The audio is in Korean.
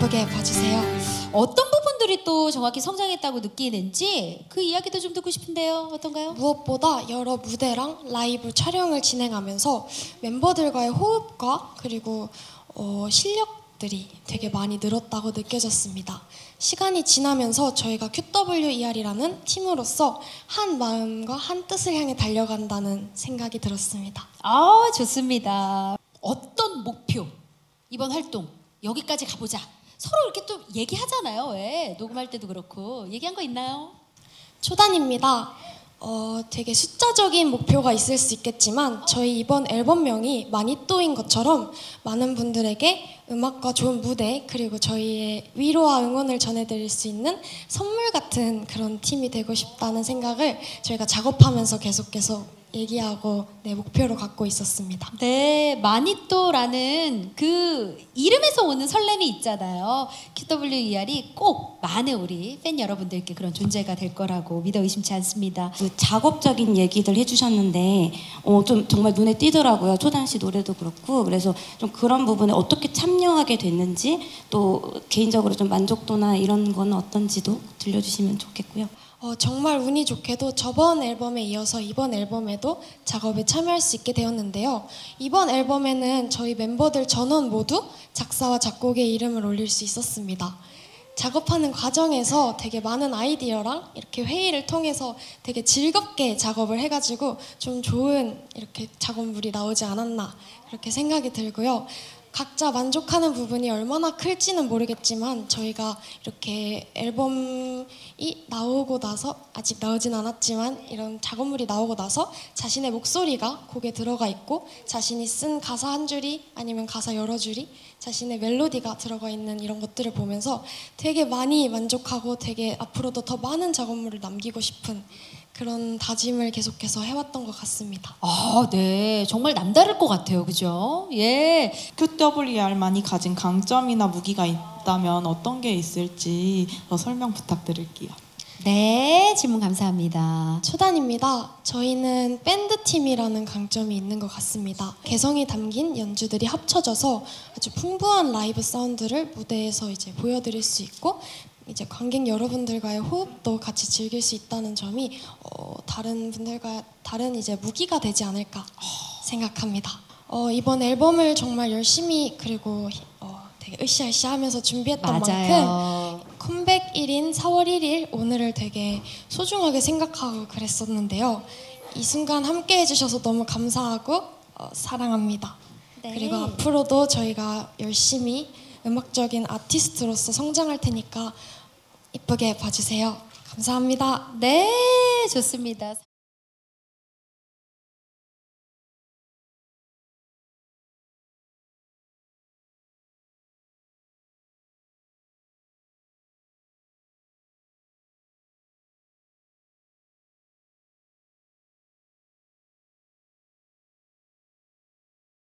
이쁘게 봐주세요. 어떤 부분들이 또 정확히 성장했다고 느끼는지 그 이야기도 좀 듣고 싶은데요. 어떤가요? 무엇보다 여러 무대랑 라이브 촬영을 진행하면서 멤버들과의 호흡과 그리고 실력들이 되게 많이 늘었다고 느껴졌습니다. 시간이 지나면서 저희가 QWER이라는 팀으로서 한 마음과 한 뜻을 향해 달려간다는 생각이 들었습니다. 아, 좋습니다. 어떤 목표, 이번 활동 여기까지 가보자. 서로 이렇게 또 얘기하잖아요. 왜? 녹음할 때도 그렇고. 얘기한 거 있나요? 초단입니다. 되게 숫자적인 목표가 있을 수 있겠지만 저희 이번 앨범명이 마니또인 것처럼 많은 분들에게 음악과 좋은 무대 그리고 저희의 위로와 응원을 전해드릴 수 있는 선물 같은 그런 팀이 되고 싶다는 생각을 저희가 작업하면서 계속 얘기하고 목표로 갖고 있었습니다. 네, 마니또라는 그 이름에서 오는 설렘이 있잖아요. QWER이 꼭 많은 우리 팬 여러분들께 그런 존재가 될 거라고 믿어 의심치 않습니다. 그 작업적인 얘기들 해주셨는데 좀 정말 눈에 띄더라고요. 초단 씨 노래도 그렇고 그래서 좀 그런 부분에 어떻게 참여하게 됐는지 또 개인적으로 좀 만족도나 이런 거는 어떤지도 들려주시면 좋겠고요. 정말 운이 좋게도 저번 앨범에 이어서 이번 앨범에도 작업에 참여할 수 있게 되었는데요. 이번 앨범에는 저희 멤버들 전원 모두 작사와 작곡의 이름을 올릴 수 있었습니다. 작업하는 과정에서 되게 많은 아이디어랑 이렇게 회의를 통해서 되게 즐겁게 작업을 해가지고 좀 좋은 이렇게 작업물이 나오지 않았나 그렇게 생각이 들고요. 각자 만족하는 부분이 얼마나 클지는 모르겠지만 저희가 이렇게 앨범이 나오고 나서 아직 나오진 않았지만 이런 작업물이 나오고 나서 자신의 목소리가 곡에 들어가 있고 자신이 쓴 가사 한 줄이 아니면 가사 여러 줄이 자신의 멜로디가 들어가 있는 이런 것들을 보면서 되게 많이 만족하고 되게 앞으로도 더 많은 작업물을 남기고 싶은 그런 다짐을 계속해서 해왔던 것 같습니다. 아, 네. 정말 남다를 것 같아요. 그죠? 예. QWER만이 가진 강점이나 무기가 있다면 어떤 게 있을지 설명 부탁드릴게요. 네, 질문 감사합니다. 초단입니다. 저희는 밴드팀이라는 강점이 있는 것 같습니다. 개성이 담긴 연주들이 합쳐져서 아주 풍부한 라이브 사운드를 무대에서 이제 보여드릴 수 있고 이제 관객 여러분들과의 호흡도 같이 즐길 수 있다는 점이 다른 분들과 다른 이제 무기가 되지 않을까 생각합니다. 이번 앨범을 정말 열심히 그리고 되게 으쌰으쌰하면서 준비했던 맞아요. 만큼 컴백 1인 4월 1일 오늘을 되게 소중하게 생각하고 그랬었는데요. 이 순간 함께 해주셔서 너무 감사하고 사랑합니다. 네. 그리고 앞으로도 저희가 열심히 음악적인 아티스트로서 성장할 테니까 이쁘게 봐주세요. 감사합니다. 네, 좋습니다.